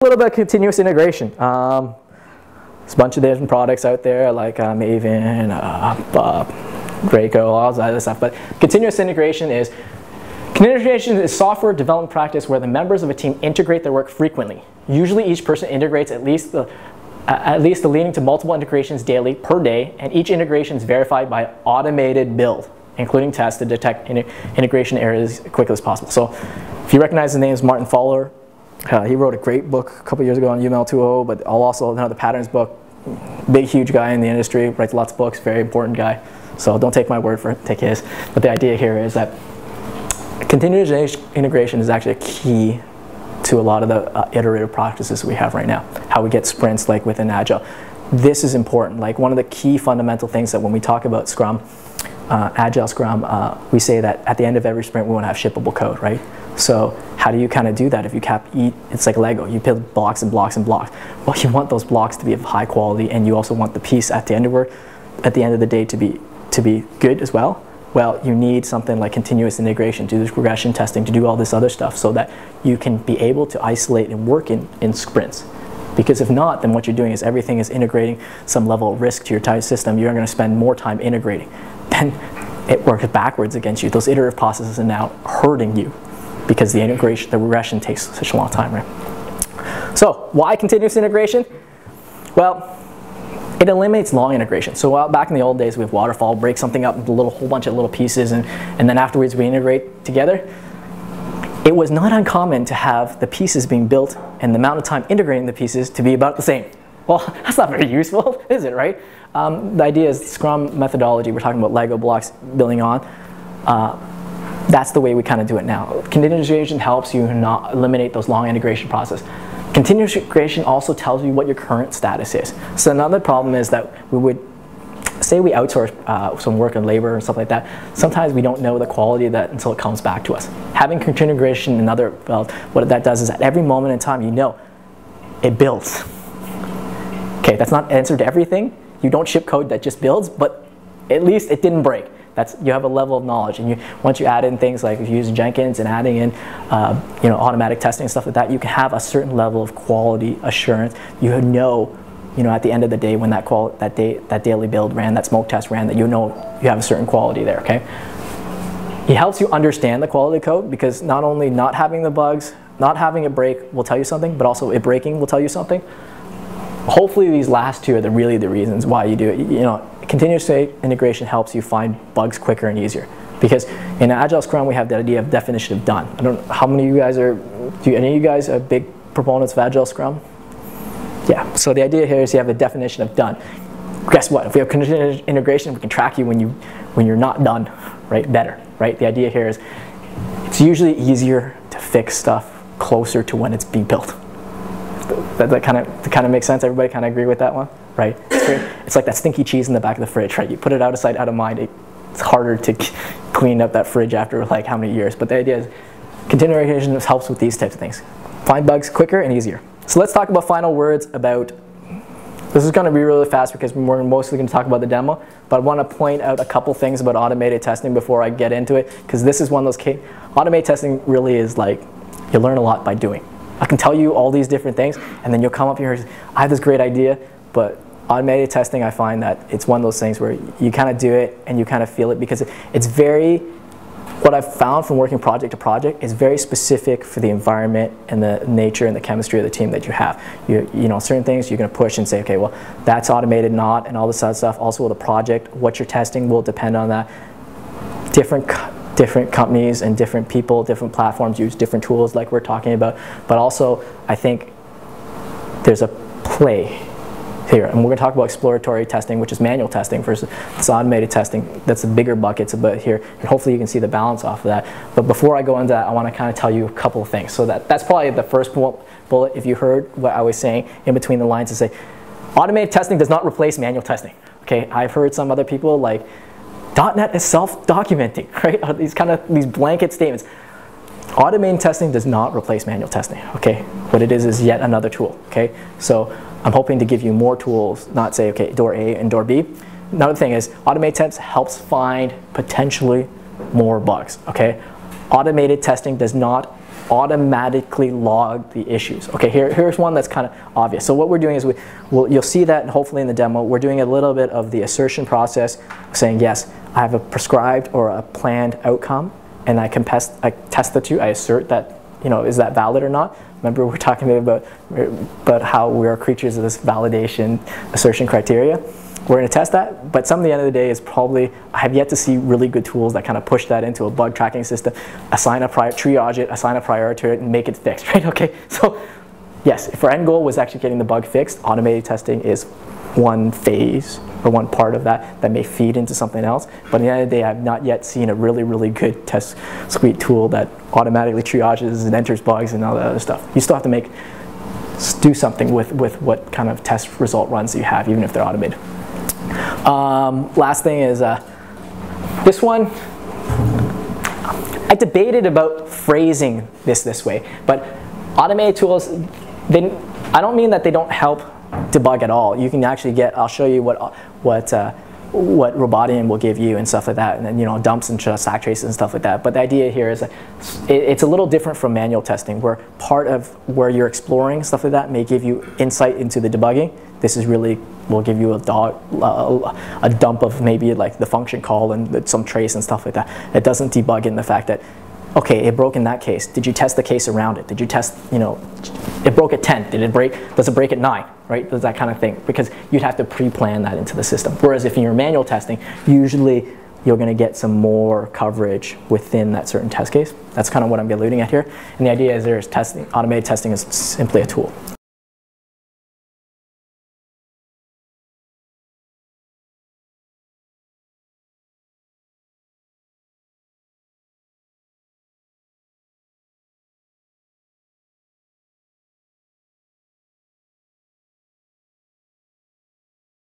little bit of continuous integration. There's a bunch of different products out there like Maven, Graco, all that other stuff. But continuous integration is software development practice where the members of a team integrate their work frequently. Usually each person integrates at least leading to multiple integrations daily per day, and each integration is verified by automated build, including tests to detect integration errors as quickly as possible. So if you recognize the name is Martin Fowler, he wrote a great book a couple years ago on UML 2.0, but also another patterns book. Big, huge guy in the industry, writes lots of books, very important guy. So don't take my word for it, take his. But the idea here is that continuous integration is actually a key to a lot of the iterative practices we have right now. How we get sprints like within Agile. This is important. Like one of the key fundamental things that when we talk about Scrum, Agile Scrum, we say that at the end of every sprint we want to have shippable code, right? So how do you kind of do that if you it's like Lego, you build blocks and blocks and blocks. Well, you want those blocks to be of high quality, and you also want the piece at the end of the day to be good as well. Well, you need something like continuous integration, to do this regression testing, to do all this other stuff so that you can be able to isolate and work in sprints. Because if not, then what you're doing is everything is integrating some level of risk to your entire system. You're going to spend more time integrating. Then it works backwards against you. Those iterative processes are now hurting you because the regression takes such a long time, right? So why continuous integration? Well, it eliminates long integration. So back in the old days, we have waterfall, break something up into a whole bunch of little pieces, and then afterwards we integrate together. It was not uncommon to have the pieces being built and the amount of time integrating the pieces to be about the same. Well, that's not very useful, is it, right? The idea is Scrum methodology, we're talking about Lego blocks building on. That's the way we kind of do it now. Continuous integration helps you not eliminate those long integration processes. Continuous integration also tells you what your current status is. So another problem is that we would say we outsource some work and labor and stuff like that. Sometimes we don't know the quality of that until it comes back to us. Having continuous integration, what that does is at every moment in time, you know it builds. Okay, that's not answer to everything. You don't ship code that just builds, but at least it didn't break. You have a level of knowledge, and once you add in things like if you use Jenkins and adding in automatic testing and stuff like that, you can have a certain level of quality assurance. You know at the end of the day when that daily build ran, that smoke test ran, that you know you have a certain quality there. Okay, it helps you understand the quality of code, because not only not having the bugs, not having it break will tell you something, but also it breaking will tell you something. Hopefully these last two are really the reasons why you do it. Continuous integration helps you find bugs quicker and easier, because in Agile Scrum we have the idea of definition of done. I don't know how many of you guys any of you guys are big proponents of Agile Scrum? Yeah, so the idea here is you have a definition of done. Guess what? If we have continuous integration, we can track you when you're not done, right? Better, right? The idea here is it's usually easier to fix stuff closer to when it's being built. That kind of makes sense. Everybody kind of agree with that one, right? It's like that stinky cheese in the back of the fridge, right? You put it out of sight, out of mind. It's harder to clean up that fridge after like how many years. But the idea is continuous integration helps with these types of things. Find bugs quicker and easier. So let's talk about final words about. This is going to be really fast because we're mostly going to talk about the demo. But I want to point out a couple things about automated testing before I get into it, because this is one of those automated testing really is like you learn a lot by doing. I can tell you all these different things, and then you'll come up here and say, I have this great idea, but automated testing, I find that it's one of those things where you kind of do it and you kind of feel it, because it's very, what I've found from working project to project is very specific for the environment and the nature and the chemistry of the team that you have. Certain things you're going to push and say, okay, well, that's automated, not, and all this other stuff. Also, with the project, what you're testing will depend on that. Different companies and different people, different platforms use different tools like we're talking about. But also, I think there's a play here. And we're going to talk about exploratory testing, which is manual testing, versus this automated testing. That's the bigger buckets a bit here. And hopefully you can see the balance off of that. But before I go into that, I want to kind of tell you a couple of things. So that's probably the first bullet, if you heard what I was saying in between the lines, to say, automated testing does not replace manual testing. Okay, I've heard some other people like, .NET is self-documenting, right? These blanket statements. Automated testing does not replace manual testing, okay? What it is yet another tool, okay? So I'm hoping to give you more tools, not say, okay, door A and door B. Another thing is automated tests helps find potentially more bugs, okay? Automated testing does not automatically log the issues. Okay, here's one that's kind of obvious. So what we're doing is you'll see that hopefully in the demo, we're doing a little bit of the assertion process, saying yes, I have a prescribed or a planned outcome, and I test the two. I assert that, is that valid or not? Remember, we're talking about how we are creatures of this validation assertion criteria. We're going to test that, but some of the end of the day is probably, I have yet to see really good tools that kind of push that into a bug tracking system, triage it, assign a priority to it, and make it fixed, right? Okay, so yes, if our end goal was actually getting the bug fixed, automated testing is one phase or one part of that may feed into something else. But at the end of the day, I've not yet seen a really, really good test suite tool that automatically triages and enters bugs and all that other stuff. You still have to do something with what kind of test result runs you have, even if they're automated. Last thing is this one. I debated about phrasing this way, but automated tools, I don't mean that they don't help debug at all. You can actually I'll show you what Robotian will give you and stuff like that, and then dumps and stack traces and stuff like that. But the idea here is that it's a little different from manual testing, where part of where you're exploring stuff like that may give you insight into the debugging. This is really will give you a dump of maybe like the function call and some trace and stuff like that. It doesn't debug in the fact that, okay, it broke in that case. Did you test the case around it? Did you test, it broke at 10. Did it break? Does it break at 9? Right? Does that kind of thing? Because you'd have to pre-plan that into the system. Whereas if you're manual testing, usually you're going to get some more coverage within that certain test case. That's kind of what I'm alluding at here. And the idea is automated testing is simply a tool.